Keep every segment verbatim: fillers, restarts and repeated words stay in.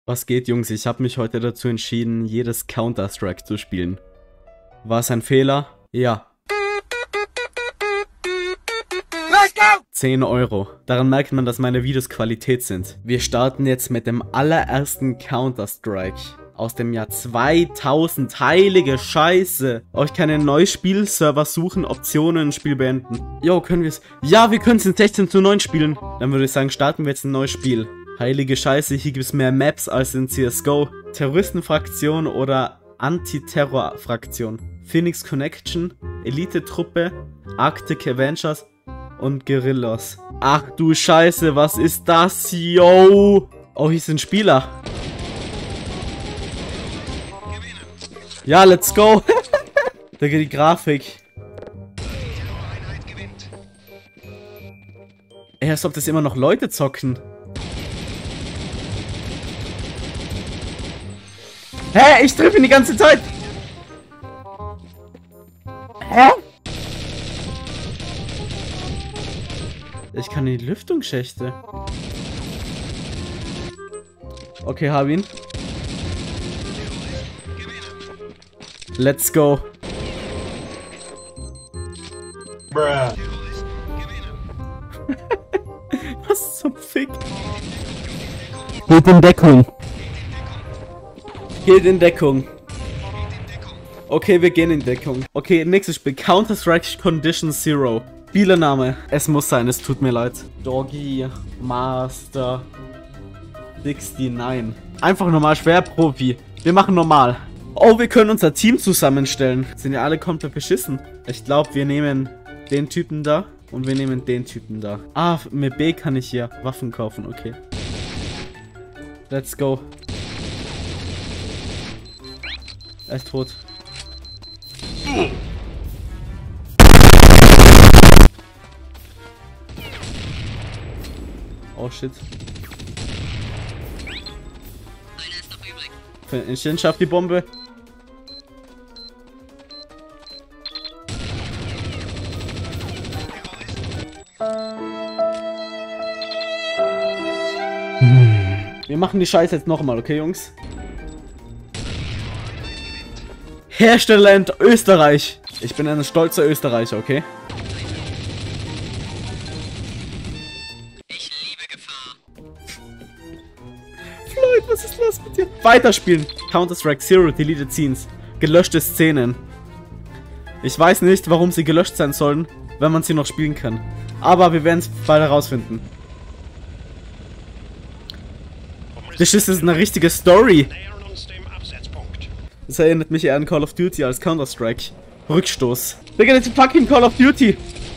Was geht, Jungs? Ich habe mich heute dazu entschieden, jedes Counter-Strike zu spielen. War es ein Fehler? Ja. Let's go! zehn Euro. Daran merkt man, dass meine Videos Qualität sind. Wir starten jetzt mit dem allerersten Counter-Strike aus dem Jahr zweitausend. Heilige Scheiße. Oh, ich kann einen neuen Spielserver suchen, Optionen, Spiel beenden. Jo, können wir es? Ja, wir können es in sechzehn zu neun spielen. Dann würde ich sagen, starten wir jetzt ein neues Spiel. Heilige Scheiße, hier gibt es mehr Maps als in C S G O. Terroristenfraktion oder Antiterror-Fraktion. Phoenix Connection, Elite-Truppe, Arctic Avengers und Guerillas. Ach du Scheiße, was ist das, yo? Oh, hier sind Spieler. Ja, let's go. Da geht die Grafik. Ey, als ob das immer noch Leute zocken. Hä? Ich treffe ihn die ganze Zeit! Hä? Ich kann in die Lüftungsschächte. Okay, hab ihn. Let's go. Bruh. Was zum Fick? Geht in Deckung. Geht in Deckung. Okay, wir gehen in Deckung. Okay, nächstes Spiel. Counter-Strike Condition Zero. Spielername. Es muss sein, es tut mir leid. Doggy Master neunundsechzig. Einfach normal schwer Profi. Wir machen normal. Oh, wir können unser Team zusammenstellen. Sind ja alle komplett beschissen. Ich glaube, wir nehmen den Typen da und wir nehmen den Typen da. Ah, mit B kann ich hier Waffen kaufen. Okay. Let's go. Er ist tot. Oh shit. Ich schaff die Bombe. Wir machen die Scheiße jetzt nochmal, okay, Jungs? Hersteller in Österreich. Ich bin ein stolzer Österreicher, okay? Ich liebe Gefahr. Floyd, was ist los mit dir? Weiterspielen. Counter-Strike Zero, Deleted Scenes. Gelöschte Szenen. Ich weiß nicht, warum sie gelöscht sein sollen, wenn man sie noch spielen kann. Aber wir werden es bald herausfinden. Das ist eine richtige Story. Das erinnert mich eher an Call of Duty als Counter-Strike. Rückstoß. Digga, das ist fucking Call of Duty.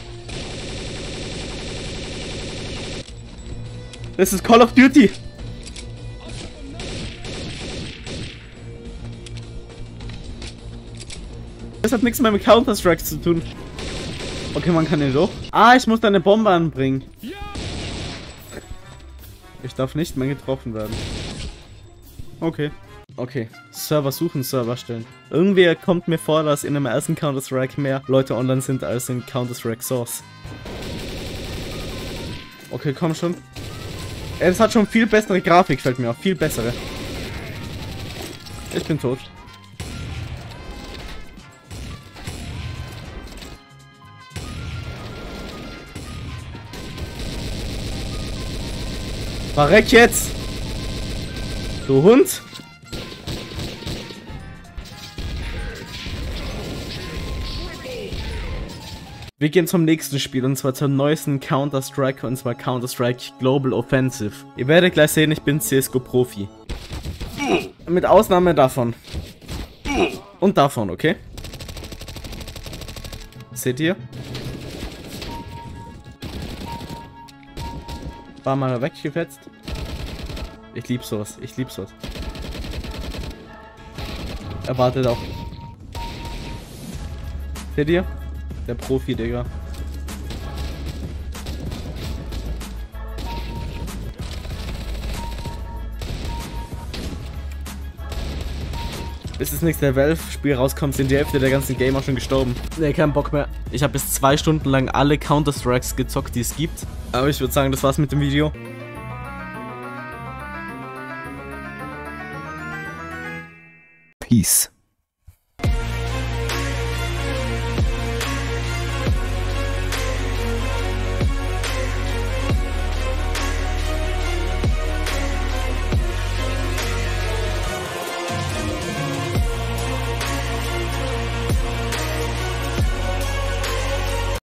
Das ist Call of Duty. Das hat nichts mehr mit Counter-Strike zu tun. Okay, man kann den doch. Ah, ich muss da eine Bombe anbringen. Ich darf nicht mehr getroffen werden. Okay. Okay, Server suchen, Server stellen. Irgendwie kommt mir vor, dass in dem ersten Counter-Strike mehr Leute online sind als in Counter-Strike Source. Okay, komm schon. Es hat schon viel bessere Grafik, fällt mir auf. Viel bessere. Ich bin tot. Verreck jetzt! Du Hund! Wir gehen zum nächsten Spiel und zwar zum neuesten Counter-Strike und zwar Counter-Strike Global Offensive. Ihr werdet gleich sehen, ich bin C S G O-Profi. Mit Ausnahme davon. Und davon, okay? Seht ihr? War mal weggefetzt. Ich lieb sowas, ich lieb sowas. Er wartet auch. Seht ihr? Der Profi, Digga. Bis das nächste Valve-Spiel rauskommt, sind die Hälfte der ganzen Gamer schon gestorben. Ne, kein Bock mehr. Ich habe bis zwei Stunden lang alle Counter-Strikes gezockt, die es gibt. Aber ich würde sagen, das war's mit dem Video. Peace.